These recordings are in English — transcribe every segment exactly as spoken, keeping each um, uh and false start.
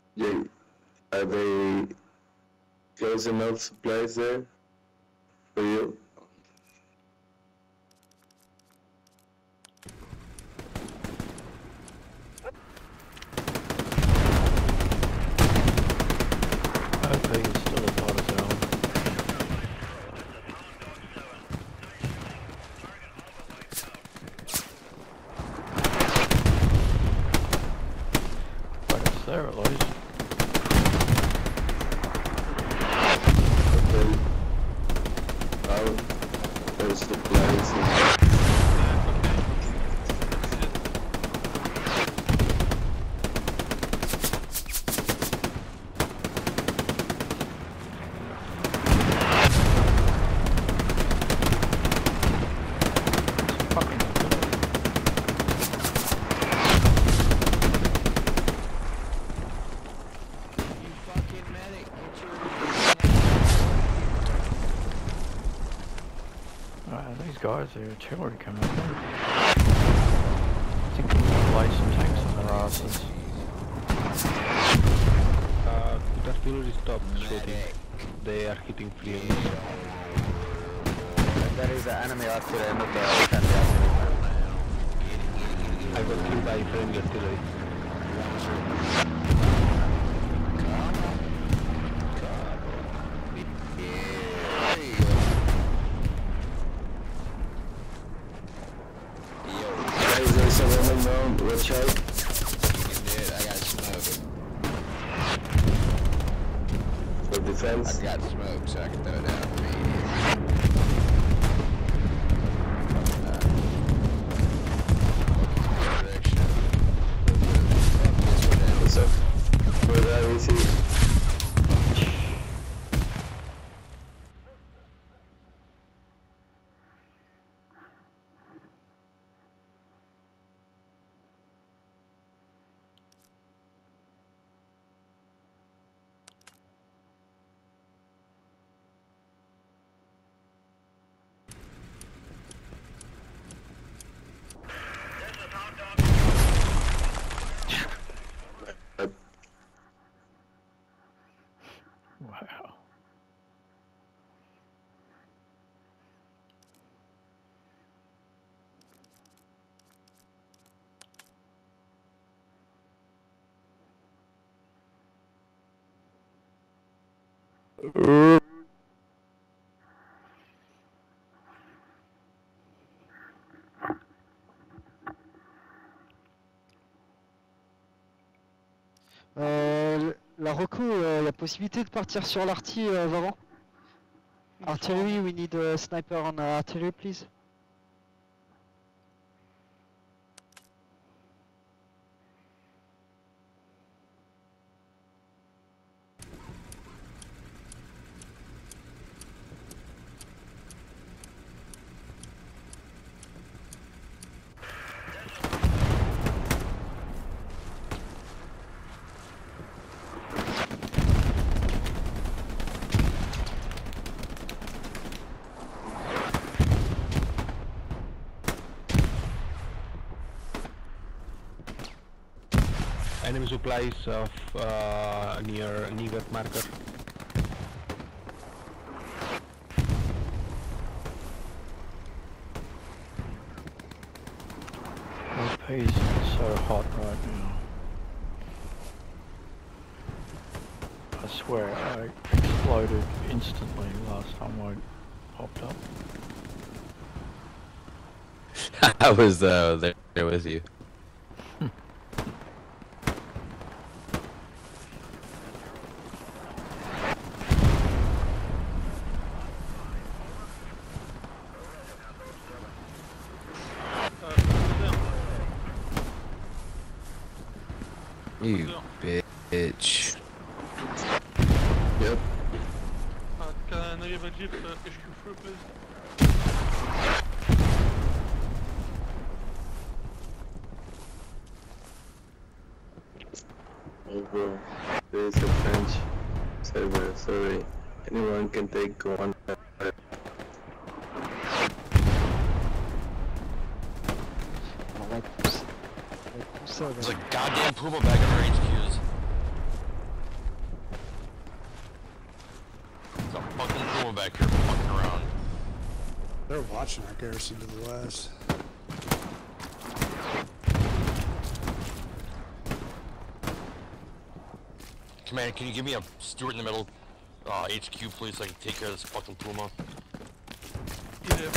Yeah, are they close enough supplies there for you? I think it's still a part of town. But it's there at least. Okay. Well, there's supplies. Guys, they're artillery coming up there. I think we can lay some tanks on their asses. Uh, the artillery stopped shooting. They are hitting flames. There is an enemy artillery in the artillery. I got killed by friendly artillery. Watch out. Dude, I got smoke. For defense. I got smoke, so I can throw it down for me. What's up? Where that is he? Wow. Euh, la reco, euh, la possibilité de partir sur l'arty, euh, Varan. Artillery, we need a sniper on uh, artillery, please. Enemy supplies of uh, near Nivet marker. My piece is so hot right now. I swear I exploded instantly last time I popped up. I was uh, there, there with you. You bitch. Yep. Uh, can I have a jeep uh, H Q four, please? Over. There is a French server, sorry. Anyone can take one. On va pousser. On va pousser avec. There's a goddamn Puma bag on our H Qs. watching our garrison to the west. Commander, can you give me a Stewart in the middle uh, H Q, please, so I can take care of this fucking Puma? Yeah.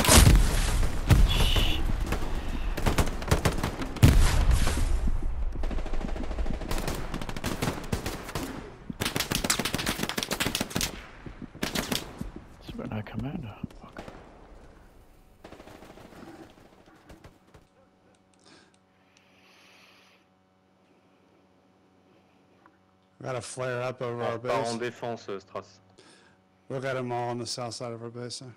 It's got no commander. Fuck. Got a flare up over On our part base. en défense, euh, Stras. We got them all on the south side of our base there.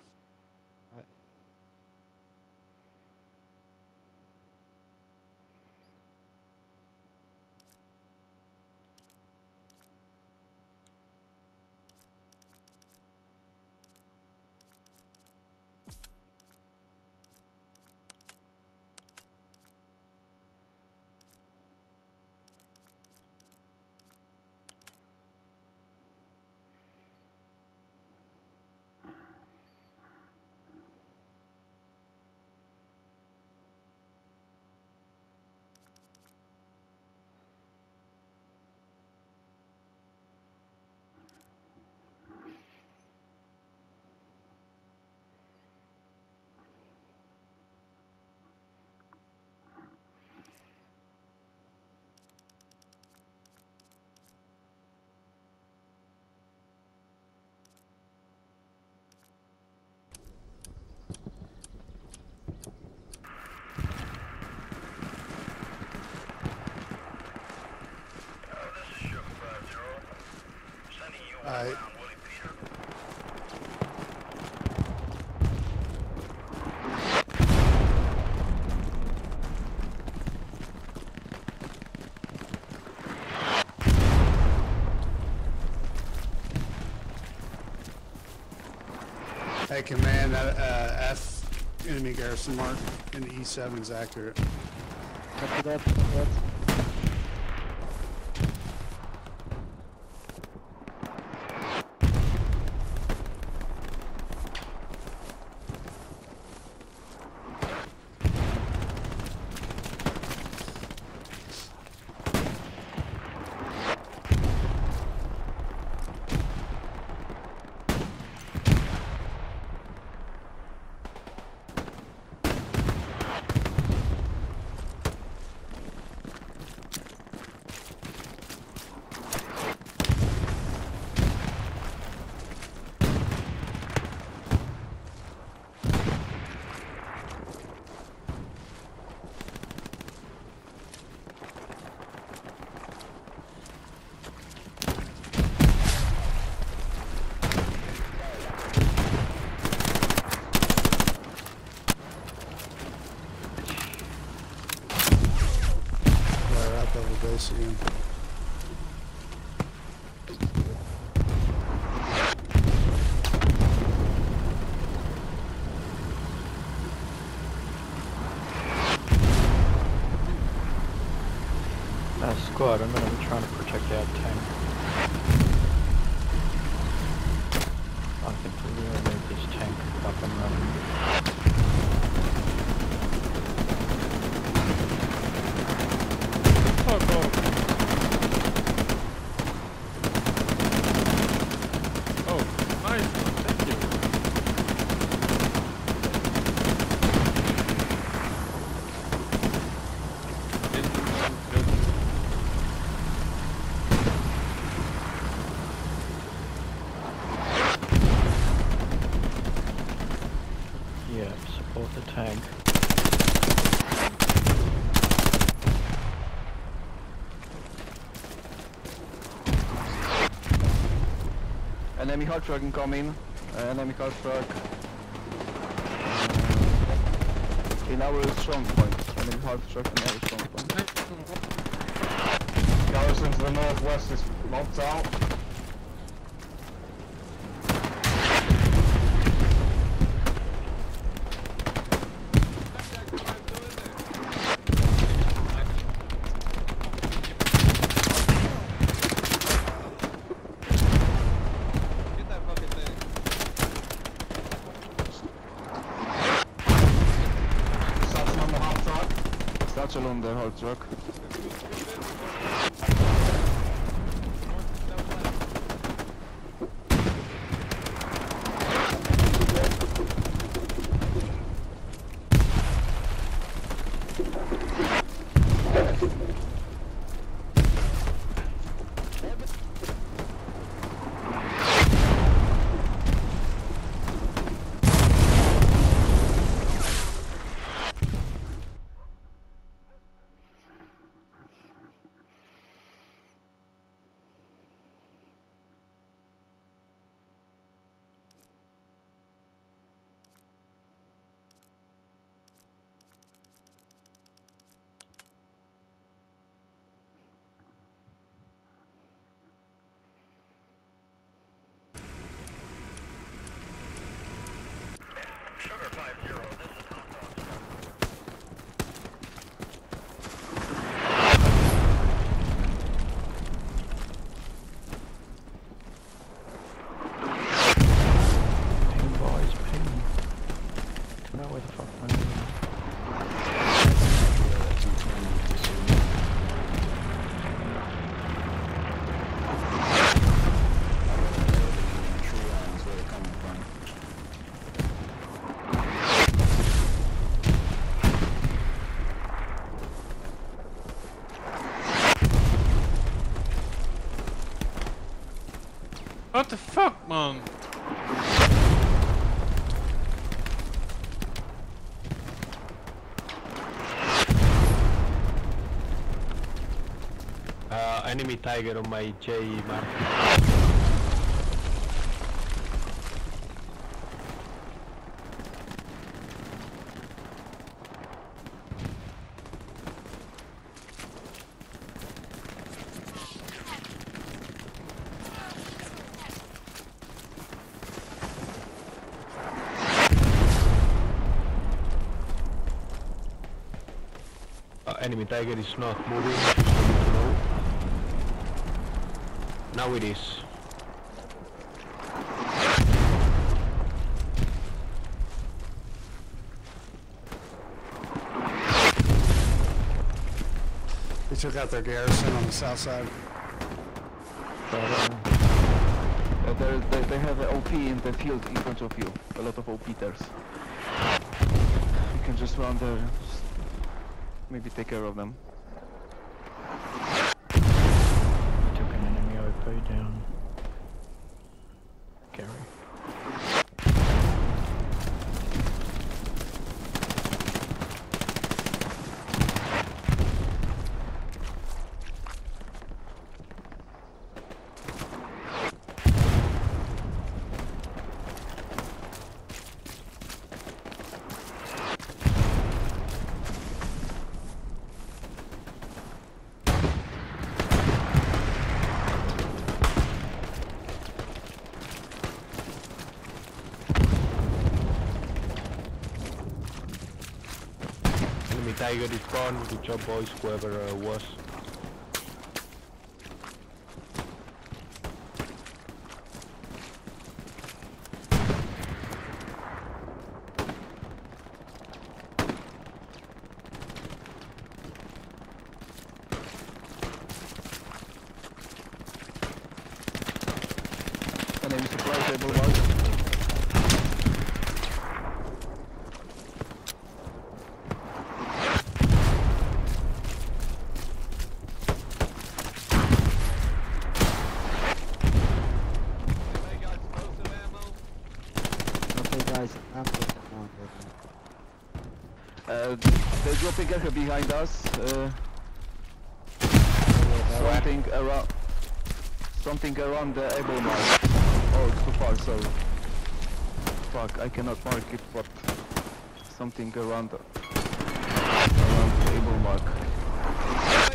Alright. Hey, command, that uh, F enemy garrison mark in the E seven is accurate. Copy that, copy that. Base again. Uh, squad, I'm gonna be trying to protect our tank. I think we really need this tank up and running. Fuck off. Oh, nice one, thank you. Yeah, support the tank. Enemy hard truck incoming. Uh, enemy hard truck. Uh, in our strong point. Enemy hard truck in our strong point. Garrison to the northwest is mobbed out. satchel on the hard truck. What the fuck, man? Uh, enemy Tiger on my J mark. Uh, enemy Tiger is not moving, just for you to know. Now it is. They took out their garrison on the south side. But, uh, uh, there, they, they have an O P in the field in front of you. A lot of O P there. You can just run there. Just maybe take care of them. Took an enemy O P down. Gary. Enemy Tiger is gone. Good job, boys, whoever uh, was. Enemy supply table mark. Uh, they're dropping air behind us. Uh, something around, something around the able mark. Oh, it's too far. So, fuck, I cannot mark it. But something around, around the able mark.